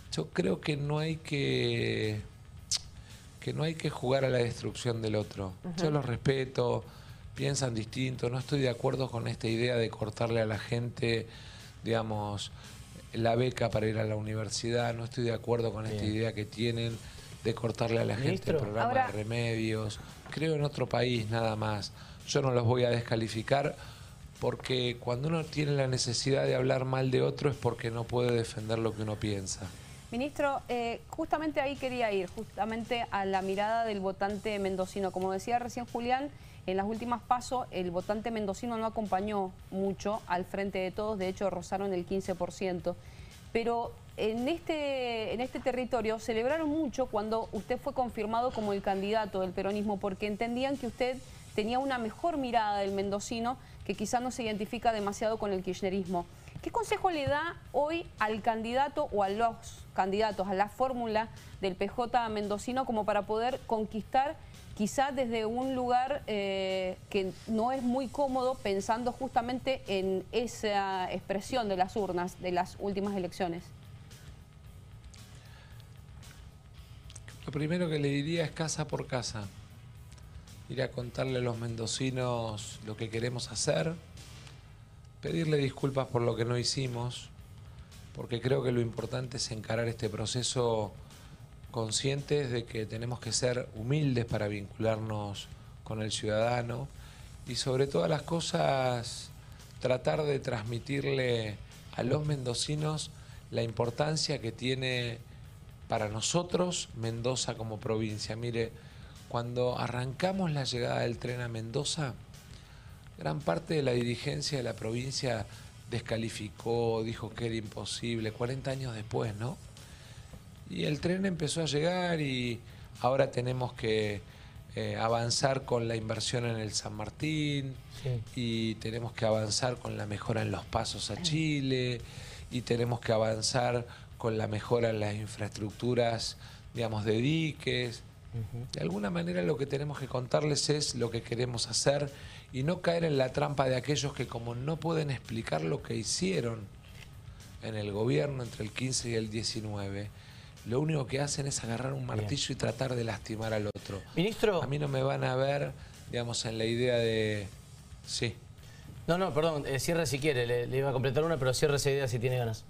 Yo creo que no hay que jugar a la destrucción del otro. Yo los respeto, piensan distinto, no estoy de acuerdo con esta idea de cortarle a la gente, digamos, la beca para ir a la universidad, no estoy de acuerdo con esta idea que tienen de cortarle a la gente el programa de remedios. Creo en otro país nada más. Yo no los voy a descalificar porque cuando uno tiene la necesidad de hablar mal de otro es porque no puede defender lo que uno piensa. Ministro, justamente ahí quería ir, justamente a la mirada del votante mendocino. Como decía recién Julián, en las últimas PASO el votante mendocino no acompañó mucho al Frente de Todos, de hecho rozaron el 15%. Pero en este territorio celebraron mucho cuando usted fue confirmado como el candidato del peronismo, porque entendían que usted tenía una mejor mirada del mendocino que quizá no se identifica demasiado con el kirchnerismo. ¿Qué consejo le da hoy al candidato o a los candidatos, a la fórmula del PJ mendocino como para poder conquistar quizá desde un lugar que no es muy cómodo, pensando justamente en esa expresión de las urnas de las últimas elecciones? Lo primero que le diría es casa por casa. Ir a contarle a los mendocinos lo que queremos hacer, pedirle disculpas por lo que no hicimos, porque creo que lo importante es encarar este proceso conscientes de que tenemos que ser humildes para vincularnos con el ciudadano y sobre todas las cosas tratar de transmitirle a los mendocinos la importancia que tiene para nosotros Mendoza como provincia. Mire, cuando arrancamos la llegada del tren a Mendoza, gran parte de la dirigencia de la provincia descalificó, dijo que era imposible, 40 años después, ¿no? Y el tren empezó a llegar y ahora tenemos que avanzar con la inversión en el San Martín, y tenemos que avanzar con la mejora en los pasos a Chile, y tenemos que avanzar con la mejora en las infraestructuras, digamos, de diques. De alguna manera lo que tenemos que contarles es lo que queremos hacer y no caer en la trampa de aquellos que, como no pueden explicar lo que hicieron en el gobierno entre el 15 y el 19, lo único que hacen es agarrar un martillo y tratar de lastimar al otro. Ministro. A mí no me van a ver, digamos, en la idea de... Sí. No, perdón, cierre si quiere, le iba a completar una, pero cierre esa idea si tiene ganas.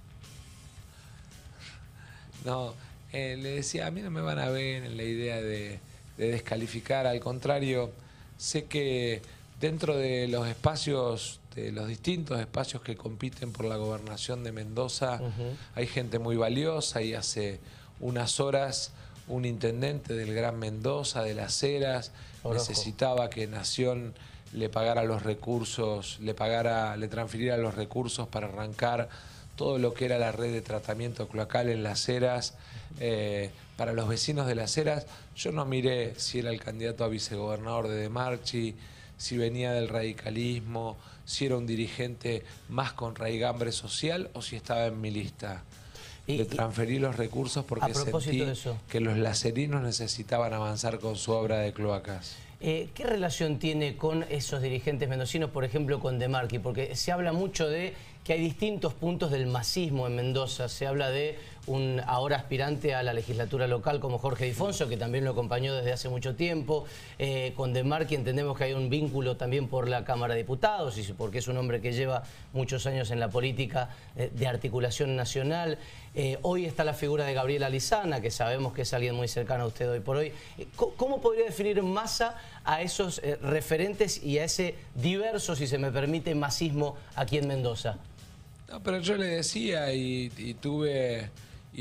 No, le decía, a mí no me van a ver en la idea de descalificar, al contrario, sé que dentro de los espacios, de los distintos espacios que compiten por la gobernación de Mendoza, hay gente muy valiosa, y hace unas horas un intendente del Gran Mendoza, de Las Heras, necesitaba que Nación le pagara los recursos, le transfiriera los recursos para arrancar todo lo que era la red de tratamiento cloacal en Las Heras. Para los vecinos de Las Heras, yo no miré si era el candidato a vicegobernador de De Marchi, si venía del radicalismo, si era un dirigente más con raigambre social o si estaba en mi lista. Le transferí los recursos porque sentí que los lacerinos necesitaban avanzar con su obra de cloacas. ¿Qué relación tiene con esos dirigentes mendocinos, por ejemplo, con De Marchi? Porque se habla mucho de que hay distintos puntos del masismo en Mendoza. Se habla de un ahora aspirante a la legislatura local como Jorge Difonso, que también lo acompañó desde hace mucho tiempo. Con De Marchi entendemos que hay un vínculo también por la Cámara de Diputados, y porque es un hombre que lleva muchos años en la política de articulación nacional. Hoy está la figura de Gabriela Lizana, que sabemos que es alguien muy cercano a usted hoy por hoy. ¿Cómo podría definir Massa a esos referentes y a ese diverso, si se me permite, masismo aquí en Mendoza? No, pero yo le decía y tuve y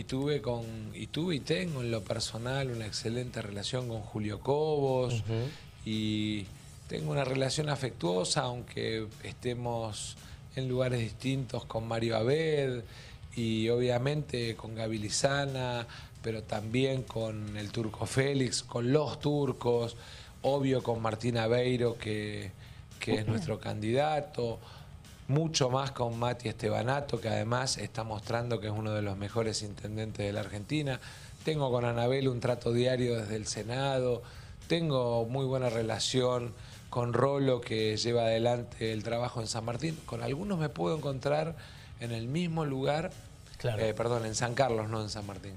tengo en lo personal una excelente relación con Julio Cobos, y tengo una relación afectuosa, aunque estemos en lugares distintos, con Mario Abed y obviamente con Gaby Lizana, pero también con el Turco Félix, con los turcos, obvio con Martín Aveiro, que es nuestro candidato, mucho más con Mati Estebanato, que además está mostrando que es uno de los mejores intendentes de la Argentina. Tengo con Anabel un trato diario desde el Senado, tengo muy buena relación con Rolo, que lleva adelante el trabajo en San Martín. Con algunos me puedo encontrar en el mismo lugar Claro. Perdón, en San Carlos, no en San Martín.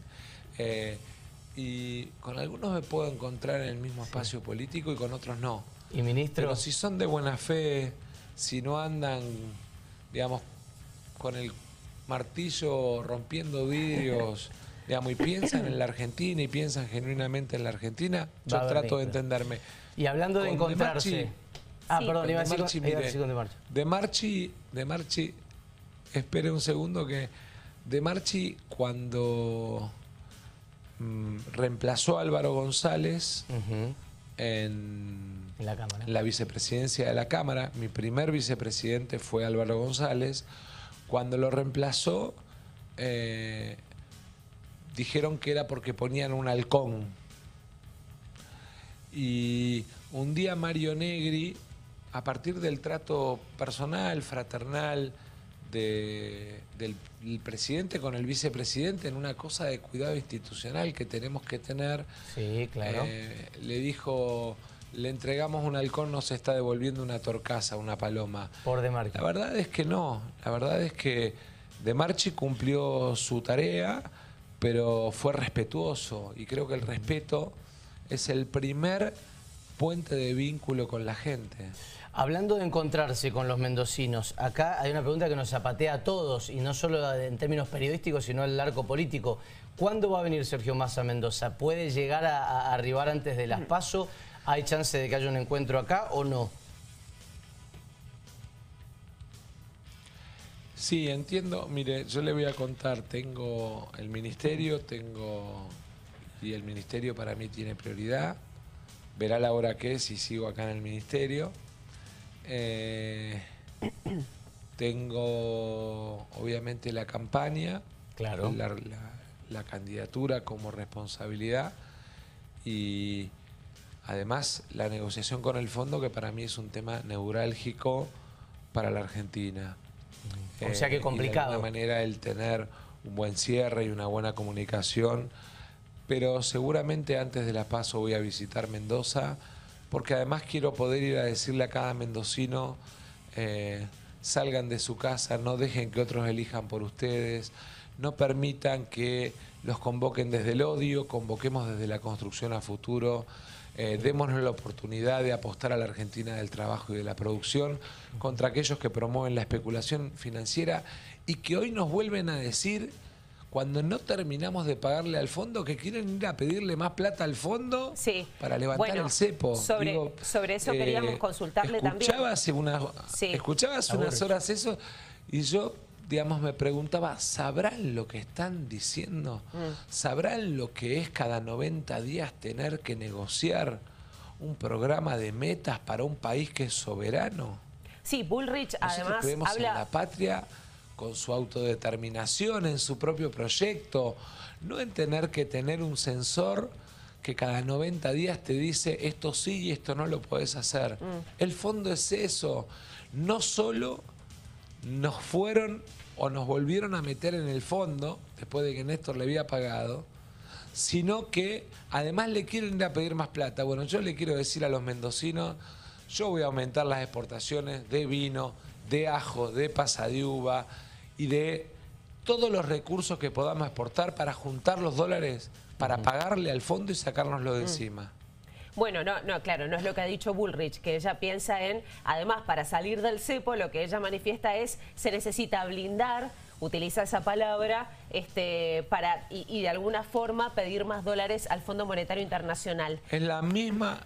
Y con algunos me puedo encontrar en el mismo espacio político y con otros no. Y ministro... Pero si son de buena fe, si no andan, digamos, con el martillo rompiendo vidrios, digamos, y piensan en la Argentina y piensan genuinamente en la Argentina, yo trato de entenderme. Y hablando de encontrarse... Sí. Perdón, iba a decir con De Marchi, espere un segundo que De Marchi cuando reemplazó a Álvaro González en la Cámara, la vicepresidencia de la Cámara, mi primer vicepresidente fue Álvaro González, cuando lo reemplazó dijeron que era porque ponían un halcón. Y un día Mario Negri, a partir del trato personal, fraternal del presidente con el vicepresidente, en una cosa de cuidado institucional que tenemos que tener, sí, claro, le dijo, le entregamos un halcón, nos está devolviendo una torcaza, una paloma. Por De Marchi. La verdad es que no, la verdad es que De Marchi cumplió su tarea, pero fue respetuoso, y creo que el respeto es el primer puente de vínculo con la gente. Hablando de encontrarse con los mendocinos, acá hay una pregunta que nos zapatea a todos, y no solo en términos periodísticos, sino en el arco político. ¿Cuándo va a venir Sergio Massa a Mendoza? ¿Puede llegar a arribar antes de las PASO? ¿Hay chance de que haya un encuentro acá o no? Sí, entiendo. Mire, yo le voy a contar, tengo el ministerio, y el ministerio para mí tiene prioridad. Verá la hora que es si sigo acá en el ministerio. Tengo obviamente la campaña, claro, la candidatura como responsabilidad y además la negociación con el fondo, que para mí es un tema neurálgico para la Argentina. O sea que complicado. Y de alguna manera el tener un buen cierre y una buena comunicación, pero seguramente antes de la PASO voy a visitar Mendoza, porque además quiero poder ir a decirle a cada mendocino, salgan de su casa, no dejen que otros elijan por ustedes, no permitan que los convoquen desde el odio, convoquemos desde la construcción a futuro, démonos la oportunidad de apostar a la Argentina del trabajo y de la producción contra aquellos que promueven la especulación financiera y que hoy nos vuelven a decir, cuando no terminamos de pagarle al fondo, que quieren ir a pedirle más plata al fondo para levantar el cepo. Sobre eso queríamos consultarle también. Escuchaba hace unas horas eso y yo, digamos, me preguntaba, ¿sabrán lo que están diciendo? ¿Sabrán lo que es cada 90 días tener que negociar un programa de metas para un país que es soberano? Sí, Bullrich Nosotros además creemos habla... en la patria, con su autodeterminación, en su propio proyecto, no en tener que tener un censor que cada 90 días te dice esto sí y esto no lo podés hacer. El fondo es eso. No solo nos fueron o nos volvieron a meter en el fondo, después de que Néstor le había pagado, sino que además le quieren ir a pedir más plata. Bueno, yo le quiero decir a los mendocinos, yo voy a aumentar las exportaciones de vino, de ajo, de pasa de uva y de todos los recursos que podamos exportar para juntar los dólares para pagarle al fondo y sacárnoslo de encima. Bueno, claro, no es lo que ha dicho Bullrich, que ella piensa en, además, para salir del cepo, lo que ella manifiesta es, se necesita blindar, utiliza esa palabra, y de alguna forma pedir más dólares al Fondo Monetario Internacional. Es la misma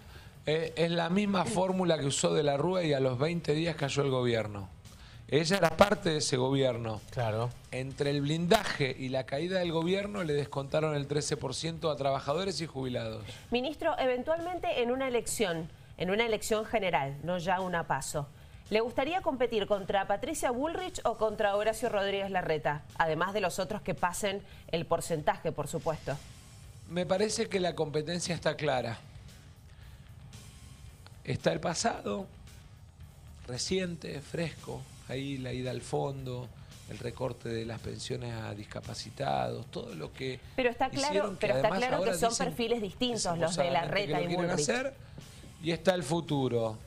fórmula que usó De la Rúa y a los 20 días cayó el gobierno. Ella era parte de ese gobierno. Claro. Entre el blindaje y la caída del gobierno le descontaron el 13% a trabajadores y jubilados. Ministro, eventualmente en una elección general, no ya una PASO, ¿le gustaría competir contra Patricia Bullrich o contra Horacio Rodríguez Larreta? Además de los otros que pasen el porcentaje, por supuesto. Me parece que la competencia está clara. Está el pasado, reciente, fresco. Ahí la ida al fondo, el recorte de las pensiones a discapacitados, todo lo que pero está claro que son perfiles distintos los de Larreta y Bullrich. Y está el futuro.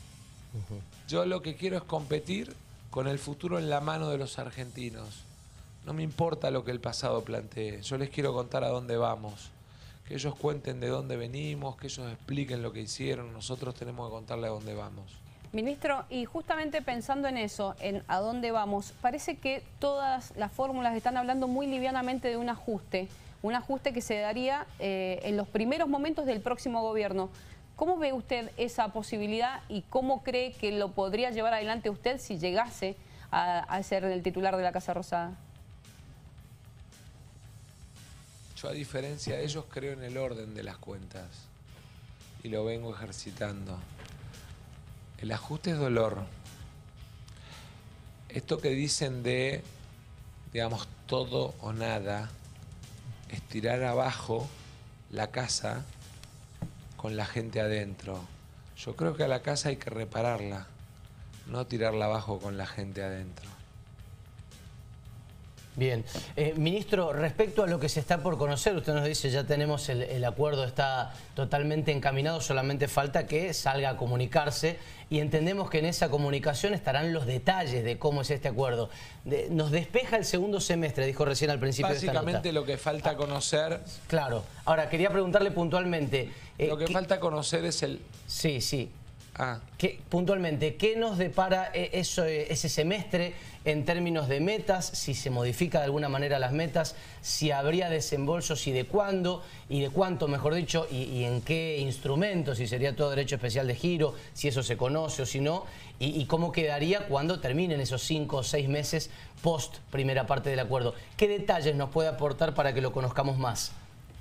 Yo lo que quiero es competir con el futuro en la mano de los argentinos. No me importa lo que el pasado plantee, yo les quiero contar a dónde vamos. Que ellos cuenten de dónde venimos, que ellos expliquen lo que hicieron, nosotros tenemos que contarle a dónde vamos. Ministro, y justamente pensando en eso, en a dónde vamos, parece que todas las fórmulas están hablando muy livianamente de un ajuste que se daría en los primeros momentos del próximo gobierno. ¿Cómo ve usted esa posibilidad y cómo cree que lo podría llevar adelante usted si llegase a ser el titular de la Casa Rosada? Yo, a diferencia de ellos, creo en el orden de las cuentas y lo vengo ejercitando. El ajuste es dolor. Esto que dicen de, digamos, todo o nada, es tirar abajo la casa con la gente adentro. Yo creo que a la casa hay que repararla, no tirarla abajo con la gente adentro. Bien. Ministro, respecto a lo que se está por conocer, usted nos dice ya tenemos el acuerdo, está totalmente encaminado, solamente falta que salga a comunicarse y entendemos que en esa comunicación estarán los detalles de cómo es este acuerdo. Nos despeja el segundo semestre, dijo recién al principio de esta nota. Básicamente lo que falta conocer... Claro. Ahora, quería preguntarle puntualmente... lo que falta conocer es el... Sí, sí. Puntualmente, ¿qué nos depara ese semestre en términos de metas? Si se modifica de alguna manera las metas, si habría desembolsos y de cuándo, y de cuánto, mejor dicho, y en qué instrumentos, si sería todo derecho especial de giro, si eso se conoce o si no, y cómo quedaría cuando terminen esos 5 o 6 meses post primera parte del acuerdo. ¿Qué detalles nos puede aportar para que lo conozcamos más?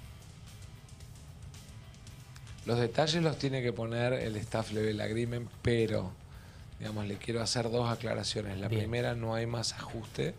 Los detalles los tiene que poner el Staff Level Agreement, pero, digamos, le quiero hacer dos aclaraciones. La primera, no hay más ajuste.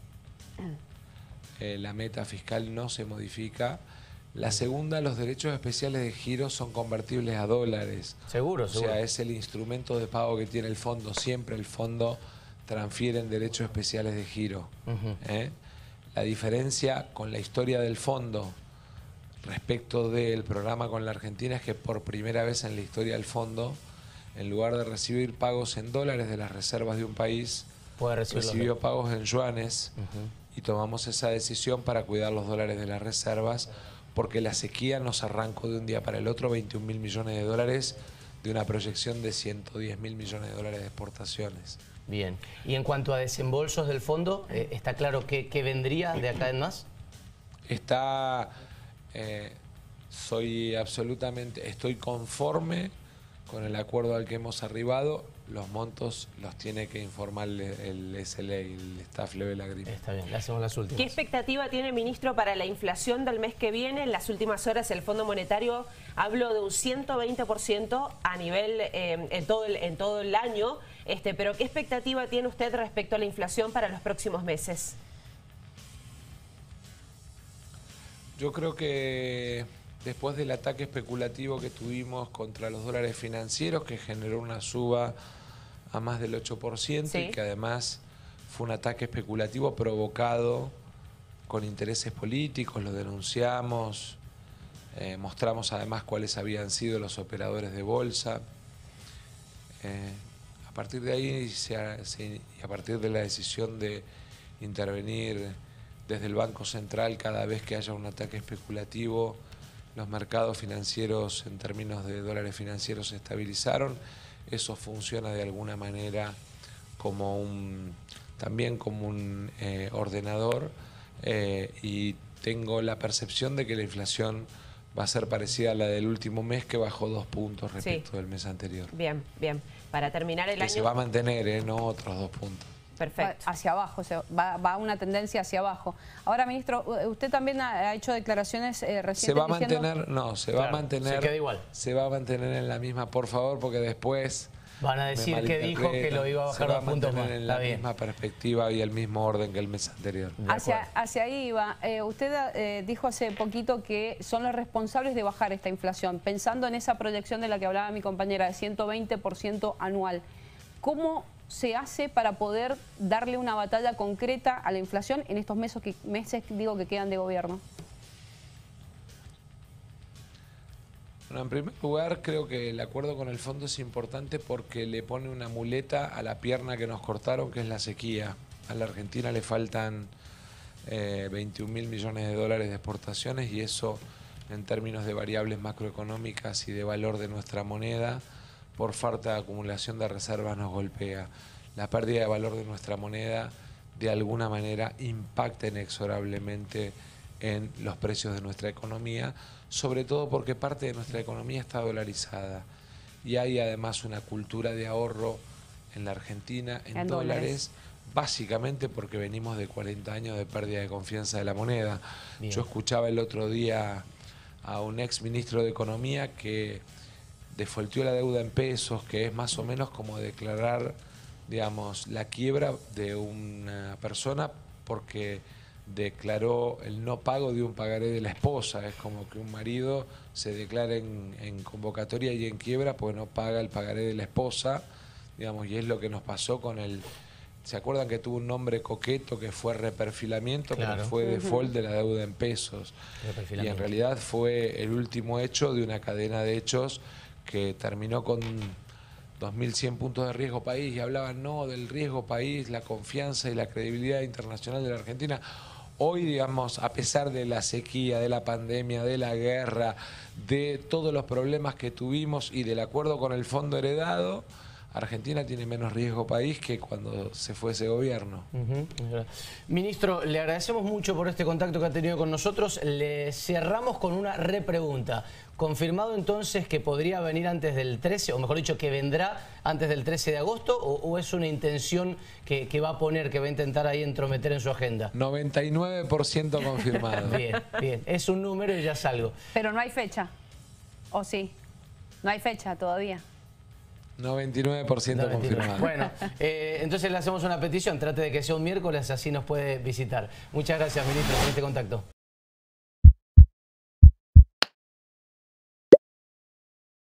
La meta fiscal no se modifica. La segunda, los derechos especiales de giro son convertibles a dólares. Seguro, seguro. O sea, es el instrumento de pago que tiene el fondo. Siempre el fondo transfiere en derechos especiales de giro. La diferencia con la historia del fondo respecto del programa con la Argentina es que por primera vez en la historia del fondo, en lugar de recibir pagos en dólares de las reservas de un país, recibió pagos en yuanes y tomamos esa decisión para cuidar los dólares de las reservas porque la sequía nos arrancó de un día para el otro 21.000 millones de dólares de una proyección de 110.000 millones de dólares de exportaciones. Bien. Y en cuanto a desembolsos del fondo, ¿está claro qué vendría de acá en más? Estoy conforme con el acuerdo al que hemos arribado. Los montos los tiene que informar el SLA, el Staff Level Agreement. Está bien, le hacemos las últimas. ¿Qué expectativa tiene, ministro, para la inflación del mes que viene? En las últimas horas el Fondo Monetario habló de un 120% a nivel en todo el año. Pero ¿qué expectativa tiene usted respecto a la inflación para los próximos meses? Yo creo que después del ataque especulativo que tuvimos contra los dólares financieros, que generó una suba a más del 8%, y que además fue un ataque especulativo provocado con intereses políticos, lo denunciamos, mostramos además cuáles habían sido los operadores de bolsa. A partir de ahí, y a partir de la decisión de intervenir desde el Banco Central cada vez que haya un ataque especulativo, los mercados financieros en términos de dólares financieros se estabilizaron. Eso funciona de alguna manera también como un ordenador, y tengo la percepción de que la inflación va a ser parecida a la del último mes, que bajó 2 puntos respecto del mes anterior. Bien, bien. Para terminar el año... se va a mantener, no otros 2 puntos. Perfecto. Hacia abajo, va una tendencia hacia abajo. Ahora, ministro, usted también ha hecho declaraciones recientes. Se va a mantener, se va a mantener. Se queda igual. Se va a mantener en la misma, por favor, porque después van a decir que dijo que lo iba a bajar 2 puntos más. En la misma perspectiva y el mismo orden que el mes anterior. Hacia ahí iba. Usted dijo hace poquito que son los responsables de bajar esta inflación, pensando en esa proyección de la que hablaba mi compañera, de 120% anual. ¿Cómo se hace para poder darle una batalla concreta a la inflación en estos meses que quedan de gobierno? Bueno, en primer lugar, creo que el acuerdo con el fondo es importante porque le pone una muleta a la pierna que nos cortaron, que es la sequía. A la Argentina le faltan 21.000 millones de dólares de exportaciones, y eso en términos de variables macroeconómicas y de valor de nuestra moneda, por falta de acumulación de reservas nos golpea. La pérdida de valor de nuestra moneda de alguna manera impacta inexorablemente en los precios de nuestra economía, sobre todo porque parte de nuestra economía está dolarizada y hay además una cultura de ahorro en la Argentina en dólares, básicamente porque venimos de 40 años de pérdida de confianza de la moneda. Bien. Yo escuchaba el otro día a un ex ministro de Economía que defaultó la deuda en pesos, que es más o menos como declarar, digamos, la quiebra de una persona porque declaró el no pago de un pagaré de la esposa. Es como que un marido se declara en convocatoria y en quiebra porque no paga el pagaré de la esposa, digamos, y es lo que nos pasó con el... ¿Se acuerdan que tuvo un nombre coqueto que fue reperfilamiento? Claro. Pero fue default de la deuda en pesos. Y en realidad fue el último hecho de una cadena de hechos que terminó con 2.100 puntos de riesgo país, y hablaban no del riesgo país, la confianza y la credibilidad internacional de la Argentina. Hoy, digamos, a pesar de la sequía, de la pandemia, de la guerra, de todos los problemas que tuvimos y del acuerdo con el fondo heredado, Argentina tiene menos riesgo país que cuando se fue ese gobierno. Ministro, le agradecemos mucho por este contacto que ha tenido con nosotros. Le cerramos con una repregunta. ¿Confirmado entonces que podría venir antes del 13, o mejor dicho, que vendrá antes del 13 de agosto, o es una intención que va a poner, que va a intentar ahí entrometer en su agenda? 99% confirmado. Bien, bien. Es un número y ya es algo. Pero no hay fecha, ¿o sí? No hay fecha todavía. 99% confirmado. Bueno, entonces le hacemos una petición, trate de que sea un miércoles, así nos puede visitar. Muchas gracias, ministro, por este contacto.